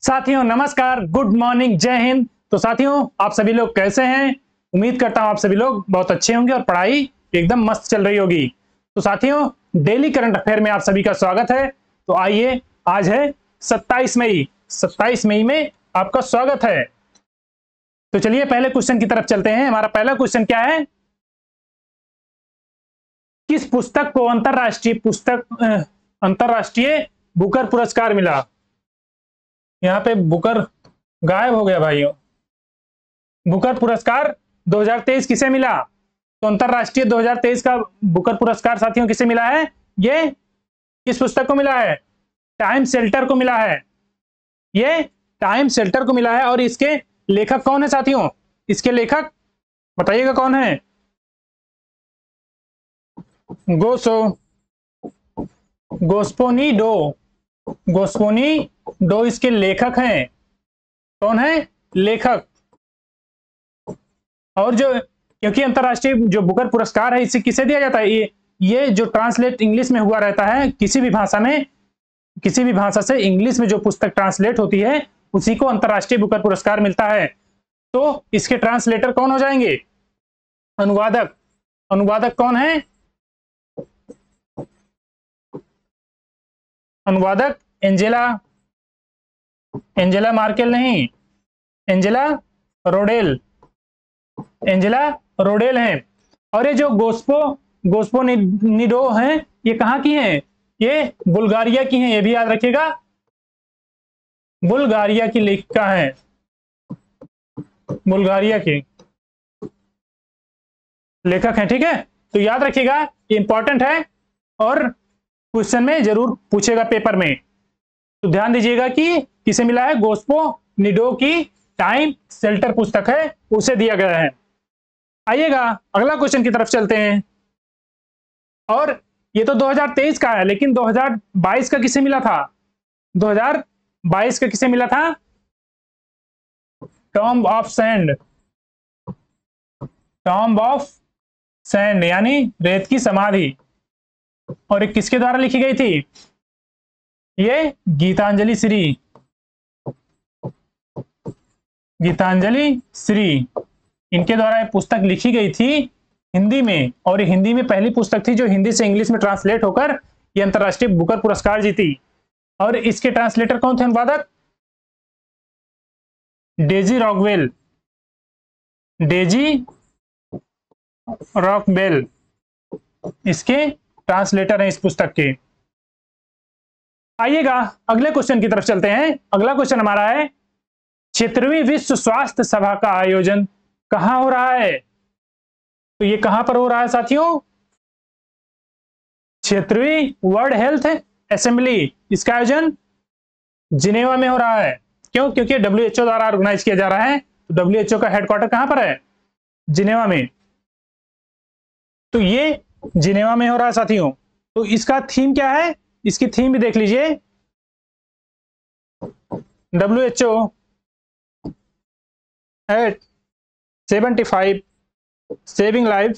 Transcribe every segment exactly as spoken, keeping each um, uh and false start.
साथियों नमस्कार, good morning, जय हिंद। तो साथियों आप सभी लोग कैसे हैं? उम्मीद करता हूं आप सभी लोग बहुत अच्छे होंगे और पढ़ाई एकदम मस्त चल रही होगी। तो साथियों डेली करंट अफेयर में आप सभी का स्वागत है। तो आइए, आज है सत्ताईस मई, सत्ताईस मई में आपका स्वागत है। तो चलिए पहले क्वेश्चन की तरफ चलते हैं। हमारा पहला क्वेश्चन क्या है? किस पुस्तक को अंतरराष्ट्रीय पुस्तक अंतरराष्ट्रीय बुकर पुरस्कार मिला? यहाँ पे बुकर गायब हो गया भाइयों। बुकर पुरस्कार दो हज़ार तेईस किसे मिला? तो अंतरराष्ट्रीय दो हज़ार तेईस का बुकर पुरस्कार साथियों किसे मिला है? ये किस पुस्तक को मिला है? टाइम शेल्टर को मिला है। ये टाइम शेल्टर को मिला है। और इसके लेखक कौन है साथियों? इसके लेखक बताइएगा कौन है? गोसो गोस्पोनी डो गोस्पोनी डो इसके लेखक हैं। कौन है? लेखक। और जो क्योंकि अंतरराष्ट्रीय जो बुकर पुरस्कार है इसे किसे दिया जाता है? ये ये जो ट्रांसलेट इंग्लिश में हुआ रहता है, किसी भी भाषा में, किसी भी भाषा से इंग्लिश में जो पुस्तक ट्रांसलेट होती है उसी को अंतरराष्ट्रीय बुकर पुरस्कार मिलता है। तो इसके ट्रांसलेटर कौन हो जाएंगे? अनुवादक। अनुवादक कौन है? अनुवादक एंजेला एंजेला मार्केल नहीं, एंजेला रोडेल एंजेला रोडेल है। और ये जो गोस्पो गोस्पो निडो हैं, ये कहाँ की हैं? ये बुल्गारिया की हैं। ये भी याद रखिएगा, बुल्गारिया की लेखिका है, बुल्गारिया की लेखक हैं। ठीक है, तो याद रखिएगा, ये इंपॉर्टेंट है और क्वेश्चन में जरूर पूछेगा पेपर में। तो ध्यान दीजिएगा कि किसे मिला है? गोस्पो निडो की टाइम शेल्टर पुस्तक है, उसे दिया गया है। आइएगा अगला क्वेश्चन की तरफ चलते हैं। और ये तो दो हज़ार तेईस का है, लेकिन दो हज़ार बाईस का किसे मिला था? दो हज़ार बाईस का किसे मिला था? Tomb of sand tomb of sand यानी रेत की समाधि। और ये किसके द्वारा लिखी गई थी? ये गीतांजलि श्री गीतांजलि श्री इनके द्वारा ये पुस्तक लिखी गई थी हिंदी में। और ये हिंदी में पहली पुस्तक थी जो हिंदी से इंग्लिश में ट्रांसलेट होकर ये अंतरराष्ट्रीय बुकर पुरस्कार जीती। और इसके ट्रांसलेटर कौन थे? अनुवादक डेजी रॉकवेल डेजी रॉकवेल इसके ट्रांसलेटर हैं इस पुस्तक के। आइएगा अगले क्वेश्चन की तरफ चलते हैं। अगला क्वेश्चन हमारा है, क्षेत्रीय विश्व स्वास्थ्य सभा का आयोजन कहां हो रहा है? तो ये कहां पर हो रहा है साथियों? क्षेत्रीय वर्ल्ड हेल्थ असेंबली, इसका आयोजन जिनेवा में हो रहा है। क्यों? क्योंकि डब्ल्यू एच ओ द्वारा ऑर्गेनाइज किया जा रहा है। तो डब्ल्यू एच ओ का हेडक्वार्टर कहां पर है? जिनेवा में। तो ये जिनेवा में हो रहा है साथियों। तो इसका थीम क्या है? इसकी थीम भी देख लीजिए। W H O at seventy five saving lives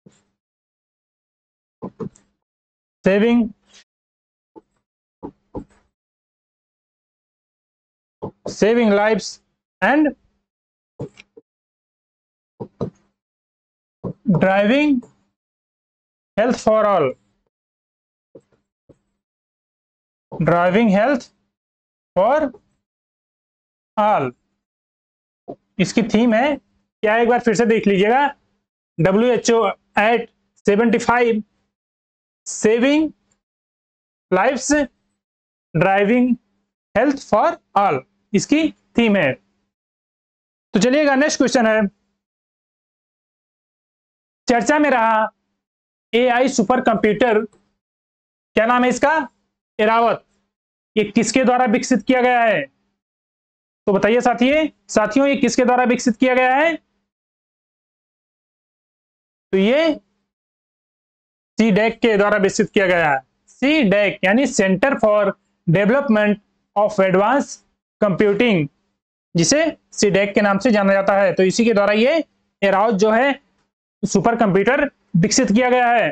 saving saving lives and driving health for all driving health for all इसकी थीम है। क्या? एक बार फिर से देख लीजिएगा। W H O at seventy five saving lives driving health for all इसकी थीम है। तो चलिएगा नेक्स्ट क्वेश्चन है, चर्चा में रहा ए आई सुपर कंप्यूटर, क्या नाम है इसका? एरावत। ये किसके द्वारा विकसित किया गया है? तो बताइए साथियों साथियों ये किसके द्वारा विकसित किया गया है? तो ये सी डैक के द्वारा विकसित किया गया है। सी डैक यानी centre for development of advance computing, जिसे सी डैक के नाम से जाना जाता है। तो इसी के द्वारा ये एरावत जो है सुपर कंप्यूटर विकसित किया गया है।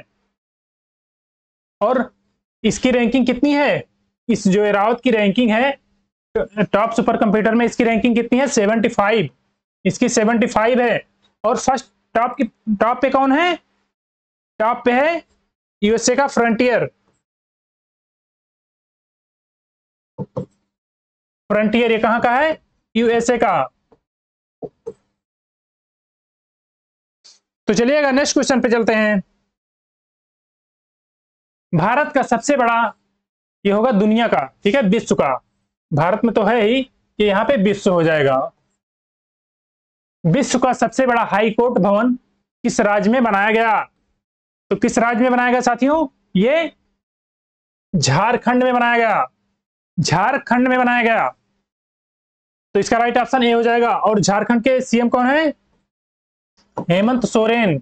और इसकी रैंकिंग कितनी है? इस जो एरावत की रैंकिंग है टॉप सुपर कंप्यूटर में इसकी रैंकिंग कितनी है? सेवेंटी फाइव, इसकी सेवेंटी फाइव है। और फर्स्ट टॉप की टॉप पे कौन है? टॉप पे है यूएसए का फ्रंटियर। फ्रंटियर ये कहां का है? यूएसए का। तो चलिएगा नेक्स्ट क्वेश्चन पे चलते हैं। भारत का सबसे बड़ा, ये होगा दुनिया का, ठीक है, विश्व का। भारत में तो है ही कि यहां पे विश्व हो जाएगा। विश्व का सबसे बड़ा हाई कोर्ट भवन किस राज्य में बनाया गया? तो किस राज्य में बनाया गया साथियों? ये झारखंड में बनाया गया। झारखंड में बनाया गया। तो इसका राइट ऑप्शन ए हो जाएगा। और झारखंड के सीएम कौन है? हेमंत सोरेन।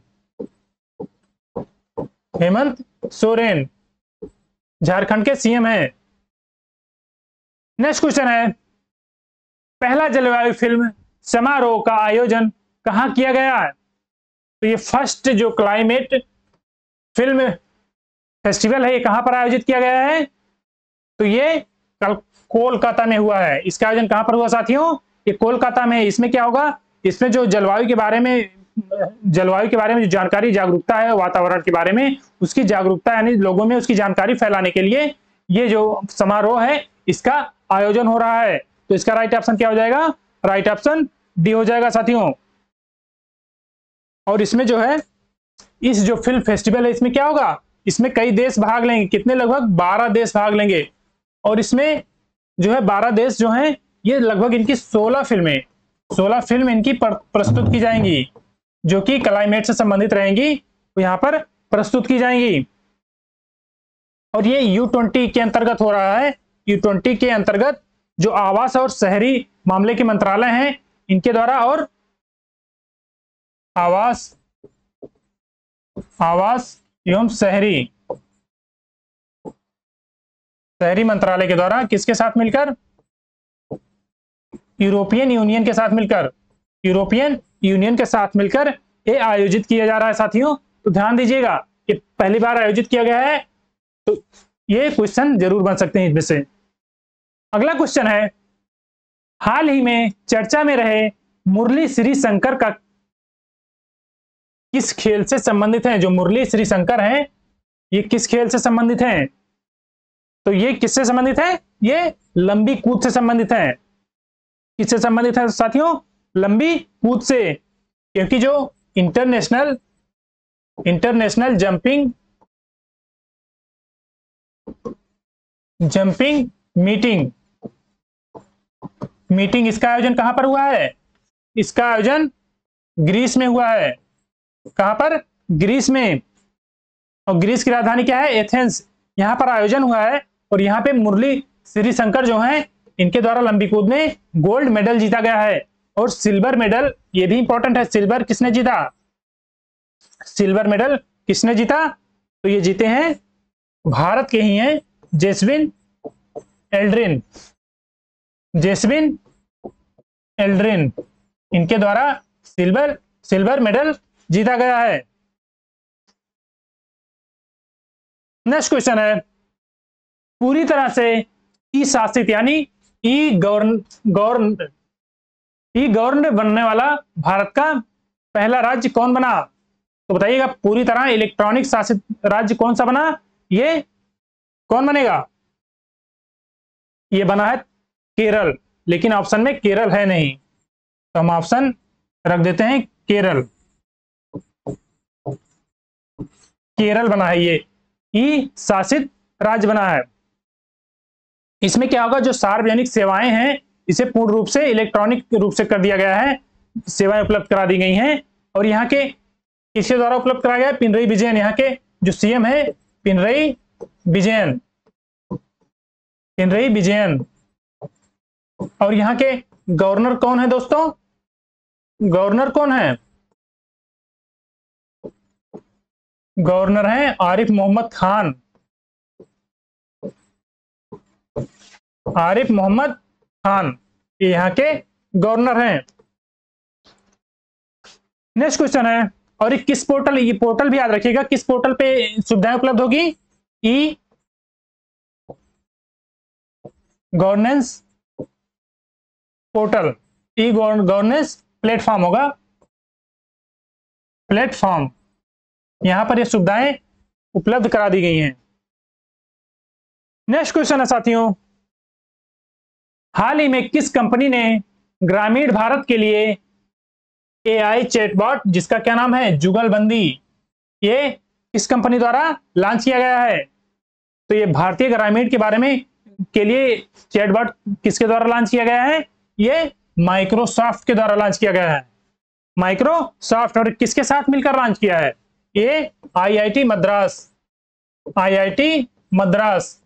हेमंत सोरेन झारखंड के सीएम है। नेक्स्ट क्वेश्चन है, पहला जलवायु फिल्म समारोह का आयोजन कहां किया गया है? तो ये फर्स्ट जो क्लाइमेट फिल्म फेस्टिवल है, ये कहां पर आयोजित किया गया है? तो ये कल कोलकाता में हुआ है। इसका आयोजन कहां पर हुआ साथियों? ये कोलकाता में। इसमें क्या होगा? इसमें जो जलवायु के बारे में जलवायु के बारे में जो जानकारी, जागरूकता है, वातावरण के बारे में उसकी जागरूकता, यानी लोगों में उसकी जानकारी फैलाने के लिए ये जो समारोह है इसका आयोजन हो रहा है। तो इसका राइट ऑप्शन क्या हो जाएगा? राइट ऑप्शन डी हो जाएगा साथियों। और इसमें जो है, इस जो फिल्म फेस्टिवल है इसमें क्या होगा? इसमें कई देश भाग लेंगे। कितने? लगभग बारह देश भाग लेंगे। और इसमें जो है बारह देश जो हैं, ये लगभग इनकी सोलह फिल्में सोलह फिल्म इनकी प्रस्तुत की जाएंगी, जो कि क्लाइमेट से संबंधित रहेंगी, वो यहां पर प्रस्तुत की जाएंगी। और ये यू ट्वेंटी के अंतर्गत हो रहा है। यू ट्वेंटी के अंतर्गत जो आवास और शहरी मामले के मंत्रालय हैं, इनके द्वारा, और आवास आवास एवं शहरी शहरी मंत्रालय के द्वारा किसके साथ मिलकर? यूरोपियन यूनियन के साथ मिलकर यूरोपियन यूनियन के साथ मिलकर ये आयोजित किया जा रहा है साथियों। तो ध्यान दीजिएगा, ये पहली बार आयोजित किया गया है। तो ये क्वेश्चन जरूर बन सकते हैं इसमें से। अगला क्वेश्चन है, हाल ही में चर्चा में रहे मुरली श्री शंकर का किस खेल से संबंधित है? जो मुरली श्री शंकर हैं, ये किस खेल से संबंधित हैं? तो ये किससे संबंधित है? ये लंबी कूद से संबंधित है। किससे संबंधित है साथियों? लंबी कूद से। क्योंकि जो international international jumping jumping meeting meeting इसका आयोजन कहां पर हुआ है? इसका आयोजन ग्रीस में हुआ है। कहां पर? ग्रीस में। और ग्रीस की राजधानी क्या है? एथेंस। यहां पर आयोजन हुआ है। और यहां पे मुरली श्री शंकर जो हैं, इनके द्वारा लंबी कूद में गोल्ड मेडल जीता गया है। और सिल्वर मेडल, ये भी इंपॉर्टेंट है, सिल्वर किसने जीता? सिल्वर मेडल किसने जीता? तो ये जीते हैं भारत के ही हैं, जेसविन एल्ड्रिन। जेसविन एल्ड्रिन, इनके द्वारा सिल्वर सिल्वर मेडल जीता गया है। नेक्स्ट क्वेश्चन है, पूरी तरह से ई शासित यानी e govern govern e govern बनने वाला भारत का पहला राज्य कौन बना? तो बताइएगा, पूरी तरह इलेक्ट्रॉनिक शासित राज्य कौन सा बना? ये कौन बनेगा? ये बना है केरल। लेकिन ऑप्शन में केरल है नहीं, तो हम ऑप्शन रख देते हैं केरल। केरल बना है, ये ई शासित राज्य बना है। इसमें क्या होगा? जो सार्वजनिक सेवाएं हैं, इसे पूर्ण रूप से इलेक्ट्रॉनिक रूप से कर दिया गया है। सेवाएं उपलब्ध करा दी गई हैं। और यहाँ के किसके द्वारा उपलब्ध कराया गया है? पिनरई विजयन। यहाँ के जो सीएम है पिनरई विजयन पिनरई विजयन। और यहाँ के गवर्नर कौन है दोस्तों? गवर्नर कौन है? गवर्नर है आरिफ मोहम्मद खान। आरिफ मोहम्मद खान ये यहाँ के गवर्नर हैं। नेक्स्ट क्वेश्चन है, और ये किस पोर्टल, ये पोर्टल भी याद रखिएगा, किस पोर्टल पे सुविधाएं उपलब्ध होगी? E governance portal, e governance platform होगा, प्लेटफॉर्म। यहां पर ये सुविधाएं उपलब्ध करा दी गई हैं। नेक्स्ट क्वेश्चन है साथियों, हाल ही में किस कंपनी ने ग्रामीण भारत के लिए एआई चैटबॉट, जिसका क्या नाम है जुगलबंदी, ये किस कंपनी द्वारा लॉन्च किया गया है? तो ये भारतीय ग्रामीण के बारे में के लिए चैटबॉट किसके द्वारा लॉन्च किया गया है? ये माइक्रोसॉफ्ट के द्वारा लॉन्च किया गया है। माइक्रोसॉफ्ट, और किसके साथ मिलकर लॉन्च किया है? ये IIT Madras, IIT Madras,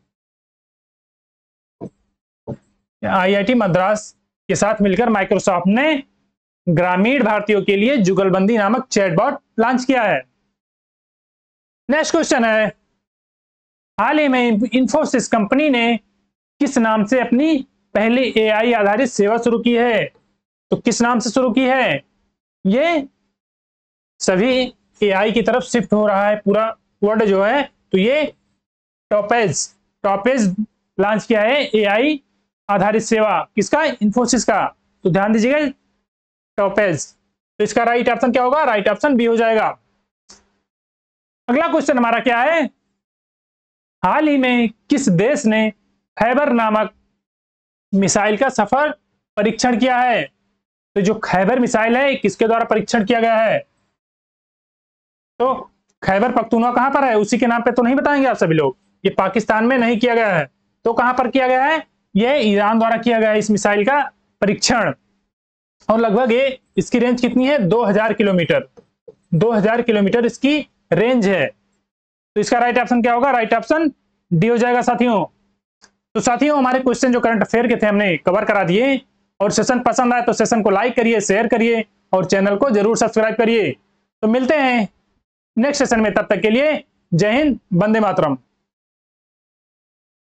IIT Madras के साथ मिलकर माइक्रोसॉफ्ट ने ग्रामीण भारतीयों के लिए जुगलबंदी नामक चैटबॉट लॉन्च किया है। नेक्स्ट क्वेश्चन है, हाल ही में इंफोसिस कंपनी ने किस नाम से अपनी पहली एआई आधारित सेवा शुरू की है? तो किस नाम से शुरू की है? ये सभी एआई की तरफ शिफ्ट हो रहा है पूरा वर्ड जो है, तो ये टॉपेज, टॉपेज लॉन्च किया है एआई आधारित सेवा, किसका? इंफोसिस का। तो ध्यान दीजिएगा टॉपेज। तो इसका राइट ऑप्शन क्या होगा? राइट ऑप्शन बी हो जाएगा। अगला क्वेश्चन हमारा क्या है, हाल ही में किस देश ने खैबर नामक मिसाइल का सफल परीक्षण किया है? तो जो खैबर मिसाइल है किसके द्वारा परीक्षण किया गया है? तो खैबर पख्तूनख्वा कहां पर है? उसी के नाम पे तो नहीं बताएंगे आप सभी लोग, ये पाकिस्तान में नहीं किया गया है। तो कहां पर किया गया है? ये ईरान द्वारा किया गया है इस मिसाइल का परीक्षण। और लगभग ये इसकी रेंज कितनी है? दो हज़ार किलोमीटर, दो हज़ार किलोमीटर इसकी रेंज है। तो इसका राइट ऑप्शन क्या होगा? राइट ऑप्शन डी हो जाएगा साथियों। तो साथियों हमारे क्वेश्चन जो करंट अफेयर के थे हमने कवर करा दिए, और सेशन पसंद आए तो सेशन को लाइक करिए, शेयर करिए और चैनल को जरूर सब्सक्राइब करिए। तो मिलते हैं नेक्स्ट सेशन में, तब तक के लिए जय हिंद, वंदे मातरम।